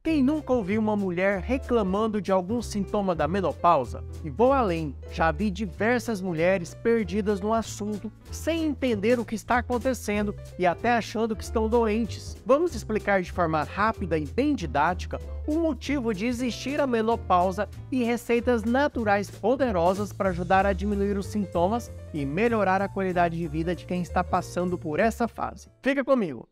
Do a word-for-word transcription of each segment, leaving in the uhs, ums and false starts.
Quem nunca ouviu uma mulher reclamando de algum sintoma da menopausa? E vou além, já vi diversas mulheres perdidas no assunto, sem entender o que está acontecendo e até achando que estão doentes. Vamos explicar de forma rápida e bem didática o motivo de existir a menopausa e receitas naturais poderosas para ajudar a diminuir os sintomas e melhorar a qualidade de vida de quem está passando por essa fase. Fica comigo!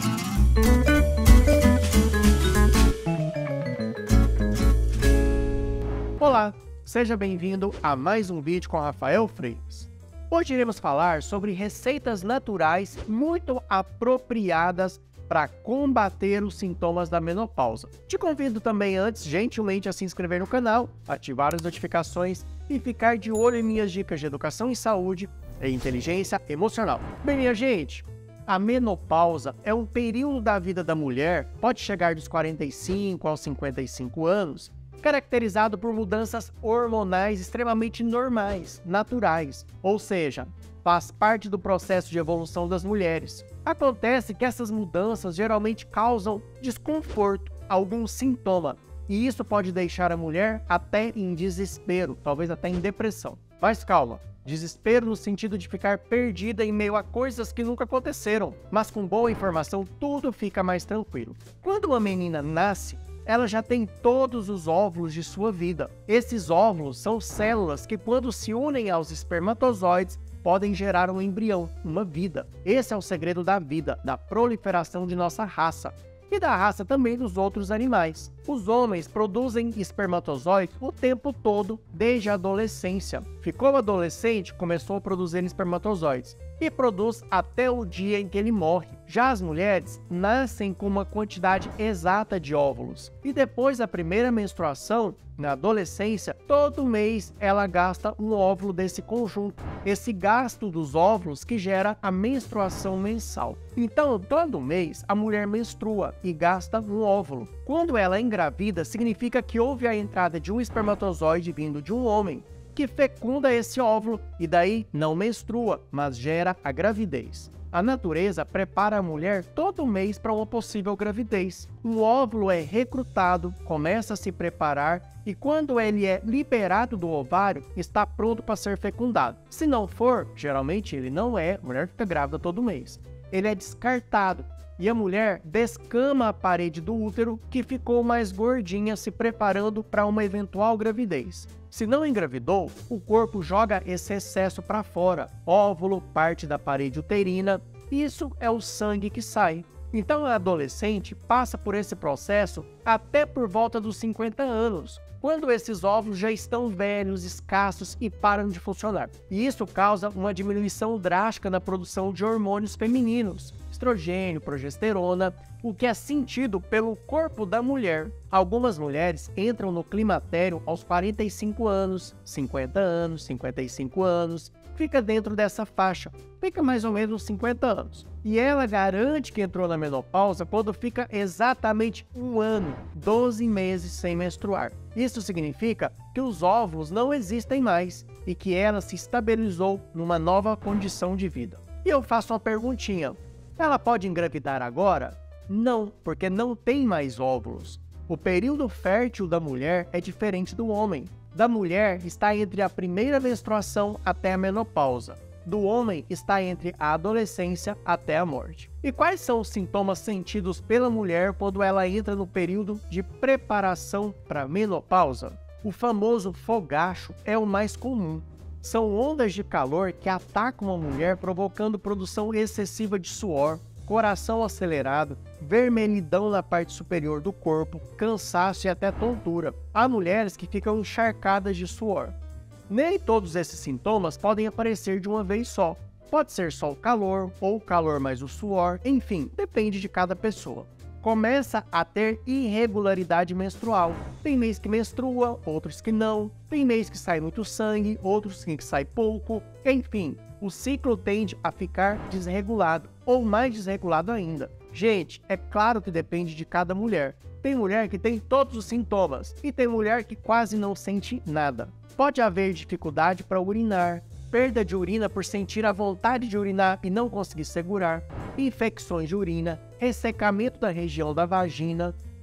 Olá, seja bem-vindo a mais um vídeo com Rafael Freitas. Hoje iremos falar sobre receitas naturais muito apropriadas para combater os sintomas da menopausa. Te convido também antes, gentilmente, a se inscrever no canal, ativar as notificações e ficar de olho em minhas dicas de educação em saúde e inteligência emocional. Bem, minha gente, a menopausa é um período da vida da mulher, pode chegar dos quarenta e cinco aos cinquenta e cinco anos, caracterizado por mudanças hormonais extremamente normais, naturais, ou seja, faz parte do processo de evolução das mulheres. Acontece que essas mudanças geralmente causam desconforto, algum sintoma, e isso pode deixar a mulher até em desespero, talvez até em depressão. Mas calma, desespero no sentido de ficar perdida em meio a coisas que nunca aconteceram, mas com boa informação tudo fica mais tranquilo. Quando uma menina nasce, ela já tem todos os óvulos de sua vida. Esses óvulos são células que, quando se unem aos espermatozoides, podem gerar um embrião, uma vida. Esse é o segredo da vida, da proliferação de nossa raça e da raça também dos outros animais. Os homens produzem espermatozoides o tempo todo, desde a adolescência. Ficou adolescente, começou a produzir espermatozoides e produz até o dia em que ele morre. Já as mulheres nascem com uma quantidade exata de óvulos e depois da primeira menstruação, na adolescência, todo mês ela gasta um óvulo desse conjunto. Esse gasto dos óvulos que gera a menstruação mensal. Então, todo mês a mulher menstrua e gasta um óvulo. Quando ela engravida, significa que houve a entrada de um espermatozoide vindo de um homem, que fecunda esse óvulo e daí não menstrua, mas gera a gravidez. A natureza prepara a mulher todo mês para uma possível gravidez. Um óvulo é recrutado, começa a se preparar e quando ele é liberado do ovário, está pronto para ser fecundado. Se não for, geralmente ele não é, a mulher fica grávida todo mês. Ele é descartado e a mulher descama a parede do útero que ficou mais gordinha, se preparando para uma eventual gravidez. Se não engravidou, o corpo joga esse excesso para fora, óvulo, parte da parede uterina, isso é o sangue que sai. Então a adolescente passa por esse processo até por volta dos cinquenta anos, quando esses óvulos já estão velhos, escassos e param de funcionar. E isso causa uma diminuição drástica na produção de hormônios femininos, estrogênio, progesterona, o que é sentido pelo corpo da mulher. Algumas mulheres entram no climatério aos quarenta e cinco anos, cinquenta anos, cinquenta e cinco anos, fica dentro dessa faixa, fica mais ou menos cinquenta anos. E ela garante que entrou na menopausa quando fica exatamente um ano, doze meses sem menstruar. Isso significa que os óvulos não existem mais e que ela se estabilizou numa nova condição de vida. E eu faço uma perguntinha, ela pode engravidar agora? Não, porque não tem mais óvulos. O período fértil da mulher é diferente do homem. Da mulher está entre a primeira menstruação até a menopausa. Do homem está entre a adolescência até a morte. E quais são os sintomas sentidos pela mulher quando ela entra no período de preparação para a menopausa? O famoso fogacho é o mais comum. São ondas de calor que atacam a mulher, provocando produção excessiva de suor, coração acelerado, vermelhidão na parte superior do corpo, cansaço e até tontura. Há mulheres que ficam encharcadas de suor. Nem todos esses sintomas podem aparecer de uma vez só. Pode ser só o calor, ou o calor mais o suor, enfim, depende de cada pessoa. Começa a ter irregularidade menstrual. Tem mês que menstrua, outros que não. Tem mês que sai muito sangue, outros que sai pouco. Enfim, o ciclo tende a ficar desregulado, ou mais desregulado ainda. Gente, é claro que depende de cada mulher. Tem mulher que tem todos os sintomas, e tem mulher que quase não sente nada. Pode haver dificuldade para urinar, perda de urina por sentir a vontade de urinar e não conseguir segurar, infecções de urina, ressecamento da região da vagina,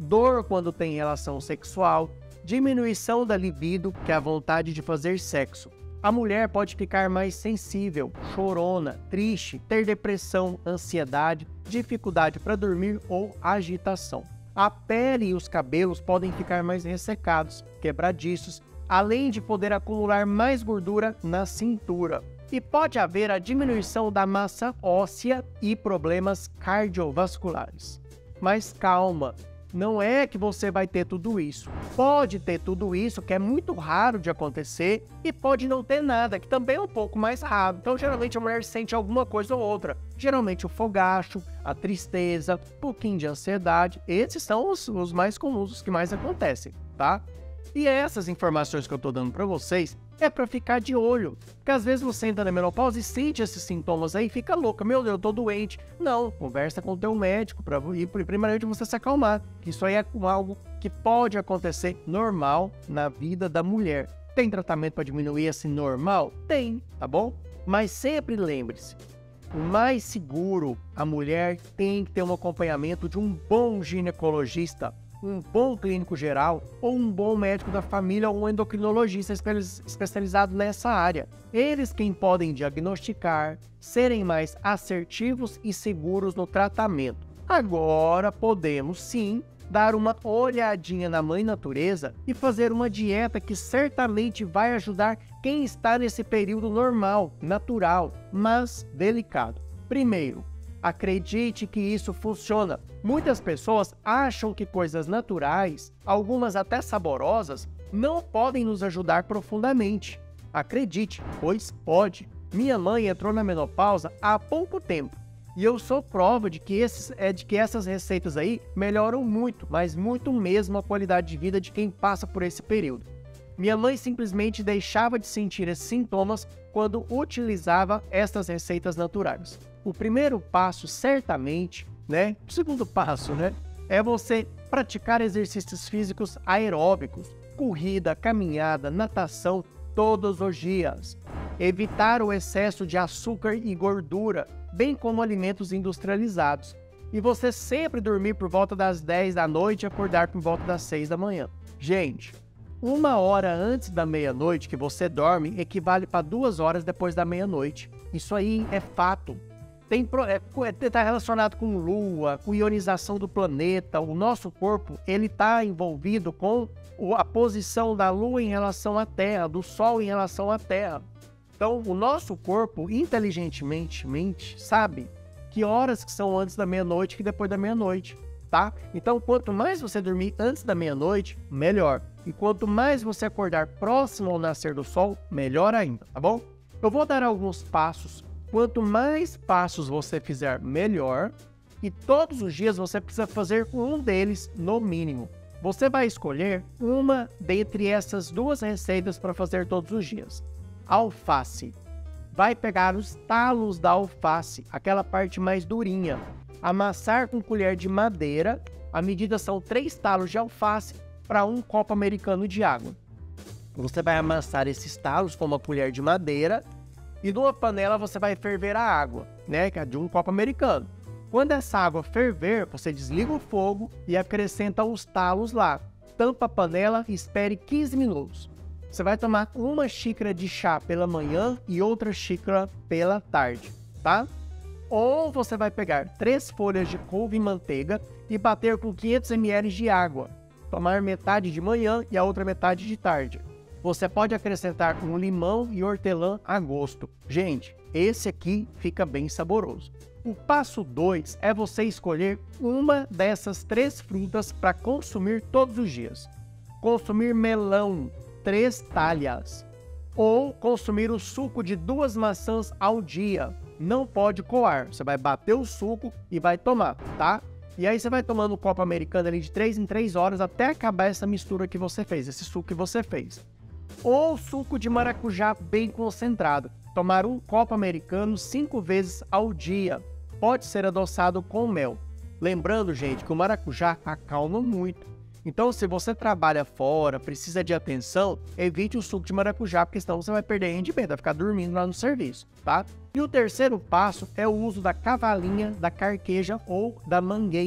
dor quando tem relação sexual, diminuição da libido, que é a vontade de fazer sexo. A mulher pode ficar mais sensível, chorona, triste, ter depressão, ansiedade, dificuldade para dormir ou agitação. A pele e os cabelos podem ficar mais ressecados, quebradiços, além de poder acumular mais gordura na cintura. E pode haver a diminuição da massa óssea e problemas cardiovasculares. Mas calma, não é que você vai ter tudo isso. Pode ter tudo isso, que é muito raro de acontecer, e pode não ter nada, que também é um pouco mais raro. Então, geralmente, a mulher sente alguma coisa ou outra. Geralmente, o fogacho, a tristeza, um pouquinho de ansiedade. Esses são os, os mais comuns, os que mais acontecem, tá? E essas informações que eu tô dando para vocês é para ficar de olho, porque às vezes você entra na menopausa e sente esses sintomas aí e fica louca, meu Deus, eu tô doente. Não, conversa com o teu médico para ir primeiramente você se acalmar, que isso aí é algo que pode acontecer normal na vida da mulher. Tem tratamento para diminuir esse normal? Tem, tá bom? Mas sempre lembre-se, o mais seguro, a mulher tem que ter um acompanhamento de um bom ginecologista, um bom clínico geral ou um bom médico da família ou um endocrinologista especializado nessa área. Eles quem podem diagnosticar, serem mais assertivos e seguros no tratamento. Agora podemos sim dar uma olhadinha na mãe natureza e fazer uma dieta que certamente vai ajudar quem está nesse período normal, natural, mas delicado. Primeiro, acredite que isso funciona. Muitas pessoas acham que coisas naturais, algumas até saborosas, não podem nos ajudar profundamente. Acredite, pois pode. Minha mãe entrou na menopausa há pouco tempo e eu sou prova de que, esses, é, de que essas receitas aí melhoram muito, mas muito mesmo a qualidade de vida de quem passa por esse período. Minha mãe simplesmente deixava de sentir esses sintomas quando utilizava estas receitas naturais. O primeiro passo, certamente, né? O segundo passo, né? É você praticar exercícios físicos aeróbicos, corrida, caminhada, natação todos os dias. Evitar o excesso de açúcar e gordura, bem como alimentos industrializados. E você sempre dormir por volta das dez da noite e acordar por volta das seis da manhã. Gente, uma hora antes da meia-noite que você dorme equivale para duas horas depois da meia-noite. Isso aí é fato. Tem, é, tá relacionado com lua, com ionização do planeta. O nosso corpo, ele está envolvido com a posição da lua em relação à Terra, do sol em relação à Terra. Então, o nosso corpo, inteligentemente, sabe que horas que são antes da meia-noite e depois da meia-noite, tá? Então, quanto mais você dormir antes da meia-noite, melhor. E quanto mais você acordar próximo ao nascer do sol, melhor ainda, tá bom? Eu vou dar alguns passos. Quanto mais passos você fizer, melhor. E todos os dias você precisa fazer um deles no mínimo. Você vai escolher uma dentre essas duas receitas para fazer todos os dias. Alface. Vai pegar os talos da alface, aquela parte mais durinha. Amassar com colher de madeira. A medida são três talos de alface para um copo americano de água. Você vai amassar esses talos com uma colher de madeira. E numa panela você vai ferver a água, né, que é de um copo americano. Quando essa água ferver, você desliga o fogo e acrescenta os talos lá. Tampa a panela e espere quinze minutos. Você vai tomar uma xícara de chá pela manhã e outra xícara pela tarde, tá? Ou você vai pegar três folhas de couve e manteiga e bater com quinhentos mililitros de água. Tomar metade de manhã e a outra metade de tarde. Você pode acrescentar um limão e hortelã a gosto. Gente, esse aqui fica bem saboroso. O passo dois é você escolher uma dessas três frutas para consumir todos os dias. Consumir melão, três talhas. Ou consumir o suco de duas maçãs ao dia. Não pode coar. Você vai bater o suco e vai tomar, tá? E aí você vai tomando um copo americano ali de três em três horas até acabar essa mistura que você fez, esse suco que você fez. Ou suco de maracujá bem concentrado. Tomar um copo americano cinco vezes ao dia. Pode ser adoçado com mel. Lembrando, gente, que o maracujá acalma muito. Então, se você trabalha fora, precisa de atenção, evite o suco de maracujá, porque senão você vai perder rendimento, vai ficar dormindo lá no serviço, tá? E o terceiro passo é o uso da cavalinha, da carqueja ou da mangueira.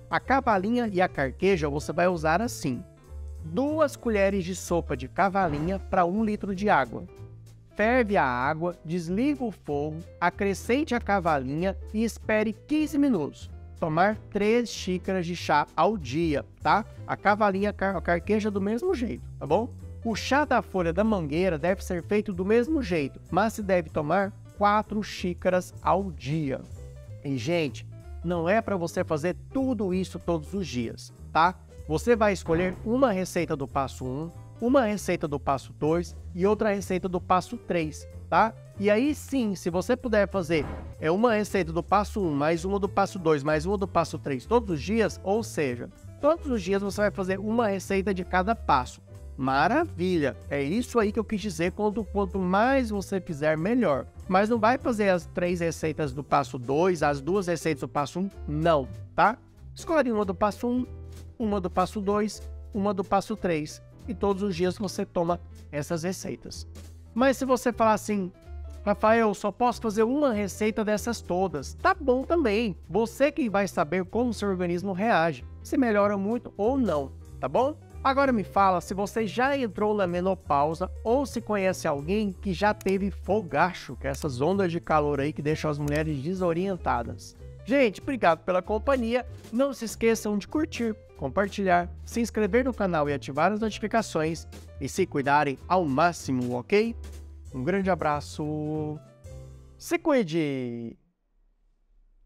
A cavalinha e a carqueja você vai usar assim: duas colheres de sopa de cavalinha para um litro de água. Ferve a água, desliga o fogo, acrescente a cavalinha e espere quinze minutos. Tomar três xícaras de chá ao dia, tá? A cavalinha e a carqueja do mesmo jeito, tá bom? O chá da folha da mangueira deve ser feito do mesmo jeito, mas se deve tomar quatro xícaras ao dia. E, gente, não é para você fazer tudo isso todos os dias, tá? Você vai escolher uma receita do passo um, uma receita do passo dois e outra receita do passo três, tá? E aí sim, se você puder fazer é uma receita do passo um, mais uma do passo dois, mais uma do passo três todos os dias, ou seja, todos os dias você vai fazer uma receita de cada passo. Maravilha! É isso aí que eu quis dizer, quanto, quanto mais você fizer, melhor. Mas não vai fazer as três receitas do passo dois, as duas receitas do passo um, não, tá? Escolhe uma do passo um, uma do passo dois, uma do passo três. E todos os dias você toma essas receitas. Mas se você falar assim, Rafael, só posso fazer uma receita dessas todas, tá bom também. Você que vai saber como seu organismo reage, se melhora muito ou não, tá bom? Agora me fala se você já entrou na menopausa ou se conhece alguém que já teve fogacho, que é essas ondas de calor aí que deixam as mulheres desorientadas. Gente, obrigado pela companhia. Não se esqueçam de curtir, compartilhar, se inscrever no canal e ativar as notificações e se cuidarem ao máximo, ok? Um grande abraço. Se cuide!